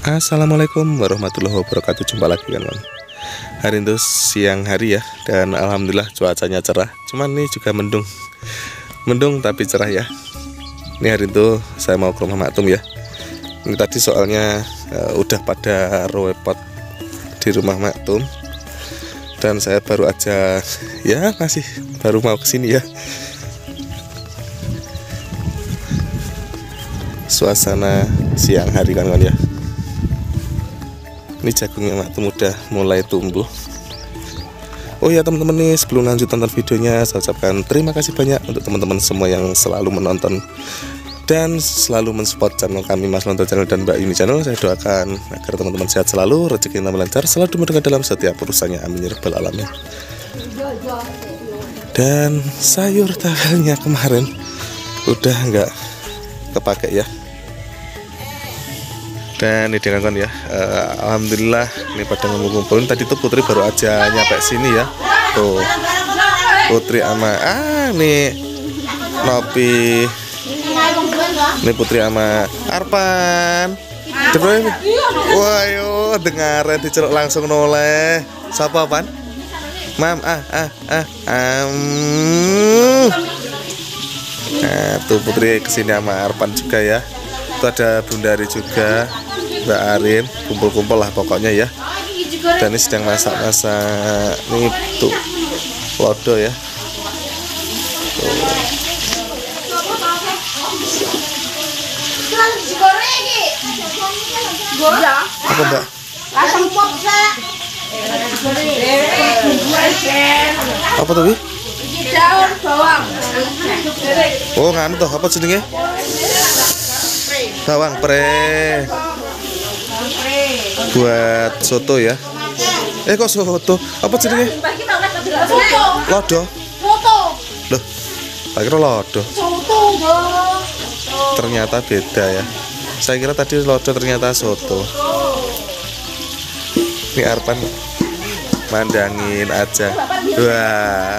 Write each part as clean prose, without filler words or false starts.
Assalamualaikum warahmatullahi wabarakatuh. Jumpa lagi kan man. Hari itu siang hari ya. Dan alhamdulillah cuacanya cerah. Cuman ini juga mendung. Mendung tapi cerah ya. Ini hari itu saya mau ke rumah Maktum ya. Ini tadi soalnya udah pada repot di rumah Maktum. Dan saya baru aja ya masih baru mau kesini ya. Suasana siang hari kan ya. Ini jagungnya Maktum udah mulai tumbuh. Oh ya teman-teman nih, sebelum lanjut tonton videonya, saya ucapkan terima kasih banyak untuk teman-teman semua yang selalu menonton dan selalu mensupport channel kami, Mas Lonto Channel dan Mbak Yuni Channel. Saya doakan agar teman-teman sehat selalu, rezeki tambah lancar, selalu dimudahkan dalam setiap urusannya, amin ya rabbal alamin. Dan sayur tawelnya kemarin udah nggak kepake ya. Dan ini dengan ya, alhamdulillah ini pada ngumpul-ngumpulin. Tadi tuh Putri baru aja nyampe sini ya. Tuh Putri sama nih Nopi, ini Putri sama Arpan. Wah yo dengaran diceluk langsung noleh. Siapa Pan? Mam Nah tuh Putri kesini sama Arpan juga ya. Itu ada Bundari juga, Mbak Arin, kumpul-kumpul lah pokoknya ya. Dan ini sedang masak-masak nih tuh lodo ya. Tuh. Apa Mbak? Apa tuh Bi? Daun bawang. Oh nganu tuh apa jenenge? Bawang pre buat soto ya. Kok soto? Apa jenenge? Lodo. Loh, tak kira lodo. Ternyata beda ya. Saya kira tadi lodo, ternyata soto. Ini Arpan mandangin aja. Wah.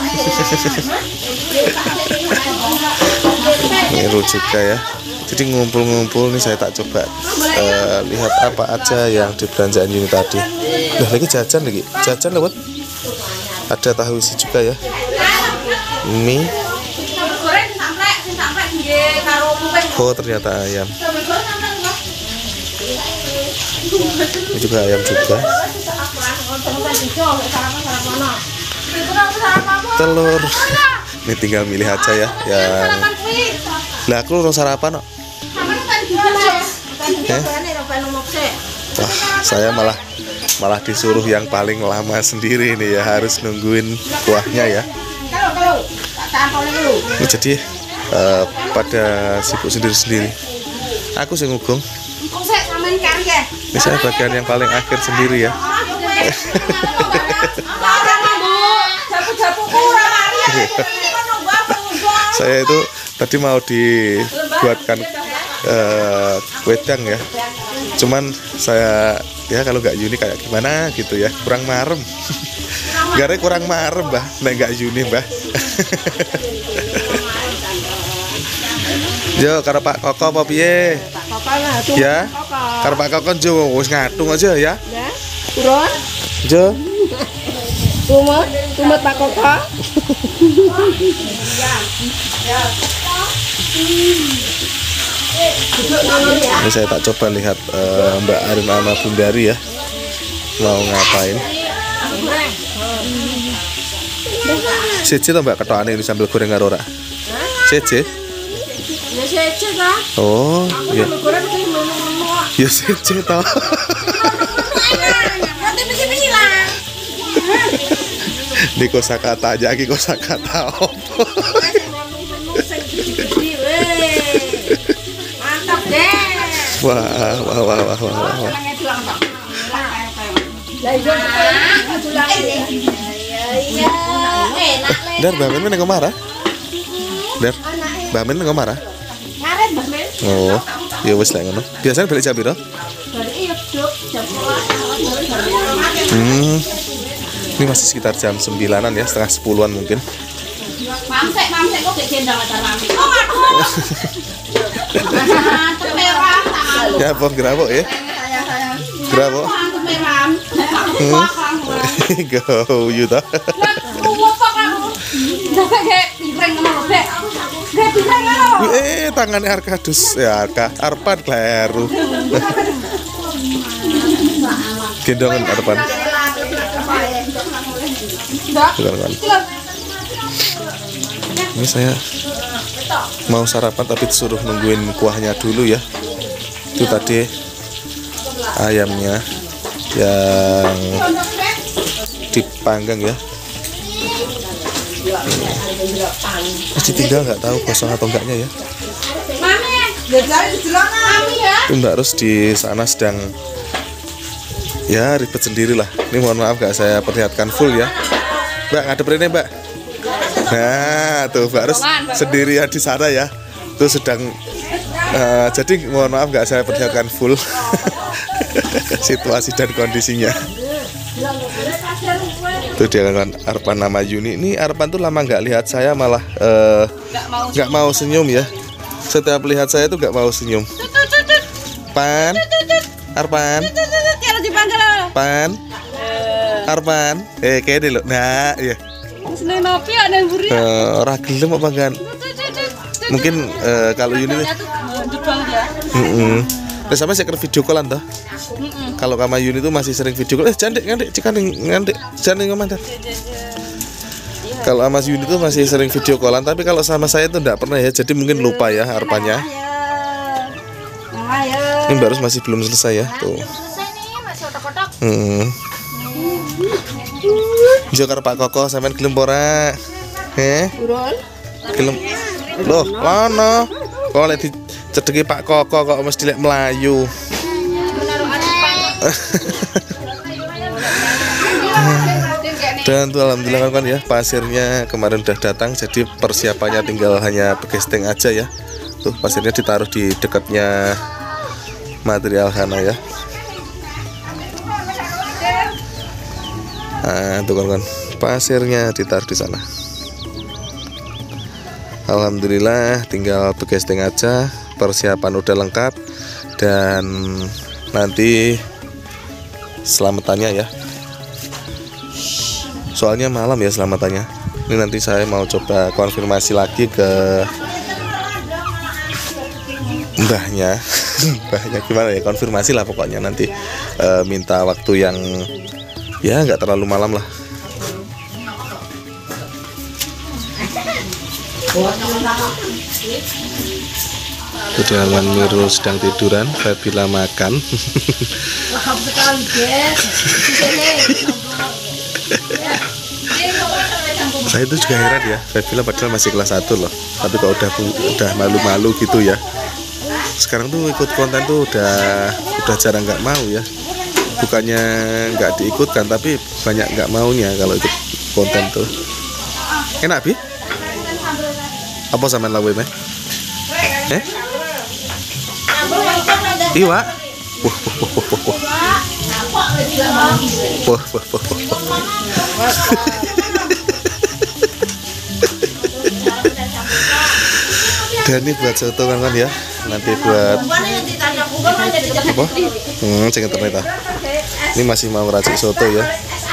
Ini juga ya. Jadi ngumpul-ngumpul nih, saya tak coba lihat apa aja yang di belanjaan Yuni tadi. Nah lagi jajan lagi, jajan lewat. Ada tahu isi juga ya. Mie. Oh ternyata ayam. Ini juga ayam juga. Telur. Ini tinggal milih aja ya yang. Lah aku urung sarapan kok. Wah, saya malah disuruh yang paling lama sendiri nih ya, harus nungguin kuahnya ya. Ini jadi pada sibuk sendiri-sendiri. Aku sih ngugung. Ini saya bagian yang paling akhir sendiri ya. Saya itu tadi mau dibuatkan wedang ya. Cuman saya ya kalau nggak Yuni kayak gimana gitu ya, kurang marem. Gara kurang marem Mbah, nek nggak Yuni Mbah. Yo karo Pak Koko apa piye? Ya. Karo Pak Koko jo wis ngatung aja ya. Ya. Turun. Jo. Tumut Pak Koko. Ini saya tak coba lihat Mbak Arin sama Bundari ya mau ngapain. Sece toh Mbak ketokane ini sambil goreng karo ora? Sece? Ya sece ta. Oh, iya. Ya sece toh. Di kosakata aja iki kosakata opo? Mantap deh. Wah. Dar, Mbak Men nggak marah? Dar, Mbak Men nggak marah? Ngaret Mbak Men. Oh, ya wes lah ngono. Biasanya balik jam piro? Ini masih sekitar jam 9-an ya, setengah 10-an mungkin. Mamsek kok gak jendang atar mami. Oh aduh. Ya, bom gerabok ya. Berapa? Aku meram. Aku kokang. Go you toh. Aku wopok aku. Dapat kayak piring ngono, Dek. Kayak piring ngono. Tangannya Arkadus ya, Arpan kleru. Gendongan Arpan. Kan. Ini saya mau sarapan tapi disuruh nungguin kuahnya dulu ya. Itu tadi ayamnya yang dipanggang ya. Masih tinggal nggak tahu kosong atau enggaknya ya. Itu Mbak Rus di sana sedang ya ribet sendiri lah. Ini mohon maaf gak saya perlihatkan full ya. Mbak ngadep ini Mbak. Nah tuh Mbak Rus sendirian di sana ya. Tuh sedang jadi mohon maaf gak saya perlihatkan full situasi dan kondisinya. Tuh dia kan Arpan nama Yuni. Ini Arpan tuh lama nggak lihat saya malah nggak mau senyum ya. Setiap lihat saya tuh nggak mau senyum. Pan, Arpan, Pan, Arpan, kayak deh lo. Nah, iya. Ora gelem apa kan? Mungkin kalau Yuni terus sampai saya video callan toh. Kalau sama Yuni itu masih sering video call. Jandik ngandek, jangan ngomong. Kalau sama Yuni itu masih sering video callan, tapi kalau sama saya itu enggak pernah ya. Jadi mungkin lupa ya Arpannya. Ini baru masih belum selesai ya tuh. Jokar Pak Koko sampean gelem ora? Gelem. Loh, mana? Kok lek dicedeki Pak Koko kok mesti lek Melayu. Dan tuh alhamdulillah kan ya pasirnya kemarin udah datang, jadi persiapannya tinggal hanya begesting aja ya. Tuh pasirnya ditaruh di dekatnya material Hana ya. Nah, tuh kan pasirnya ditaruh di sana. Alhamdulillah tinggal begesting aja, persiapan udah lengkap dan nanti selamatannya ya. Soalnya malam ya selamatannya. Ini nanti saya mau coba konfirmasi lagi ke mbahnya. Mbahnya gimana ya, konfirmasi lah pokoknya nanti minta waktu yang ya nggak terlalu malam lah. Kedalangan Mirul sedang tiduran, Fabila makan. Saya itu juga heran ya, Fabila padahal masih kelas 1 loh, tapi kok udah malu-malu gitu ya. Sekarang tuh ikut konten tuh udah jarang nggak mau ya. Bukannya nggak diikutkan, tapi banyak nggak maunya kalau ikut konten tuh. Enak Bi? Apa sama lawe meh? Iwa? Wah. Dan ini buat soto kan ya. Nanti buat apa? Jangan ternyata. Ini masih mau racik soto ya.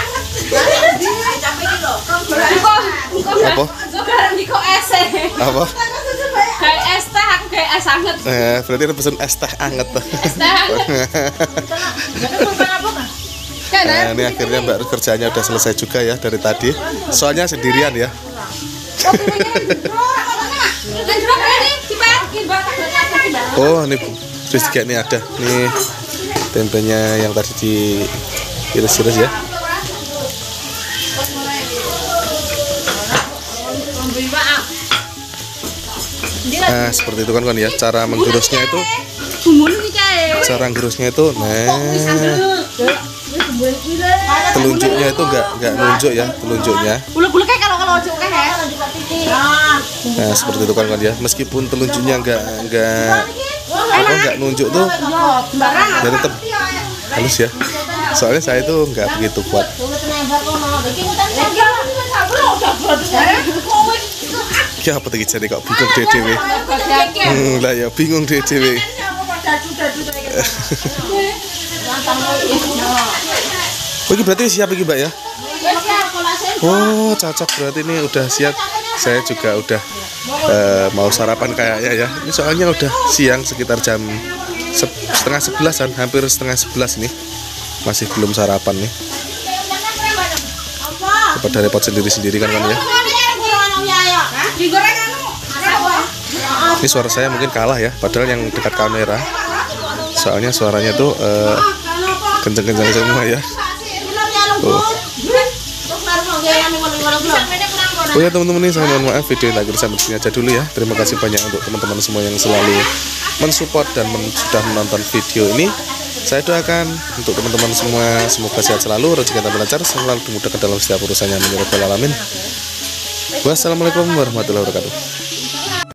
Apa? Apa? Kayak es teh, aku kayak es anget. Berarti ada pesen es teh anget. Es teh anget. Nah, ini akhirnya Mbak Rus kerjanya udah selesai juga ya dari tadi. Soalnya sendirian ya. Oh, ini terus juga nih ada nih tempenya yang tadi diiris-iris ya. Nah, seperti itu kan ya. Cara menggerusnya itu, telunjuknya itu nggak nunjuk ya, telunjuknya. Nah, seperti itu kan ya. Meskipun telunjuknya nggak nunjuk tuh, ya tetap halus ya. Soalnya saya itu nggak begitu kuat. Ya apa tadi jadi kok bingung dhewe. Lah ya bingung dhewe. Oh, ini berarti siap ini Mbak ya? Oh, cocok berarti ini udah siap. Saya juga udah mau sarapan kayaknya ya. Ini soalnya udah siang sekitar jam setengah 11-an, hampir setengah 11 nih. Masih belum sarapan nih. Daripada repot sendiri-sendiri kan ya. Ini suara saya mungkin kalah ya, padahal yang dekat kamera. Soalnya suaranya tuh kenceng-kenceng semua ya. Oh ya teman-teman, ini saya mohon maaf video yang akhir sampai sini aja dulu ya. Terima kasih banyak untuk teman-teman semua yang selalu mensupport dan sudah menonton video ini. Saya doakan untuk teman-teman semua semoga sehat selalu, rezeki dan lancar, selalu dimudahkan dalam setiap urusannya. Amin ya rabbal alamin. Wassalamualaikum warahmatullahi wabarakatuh.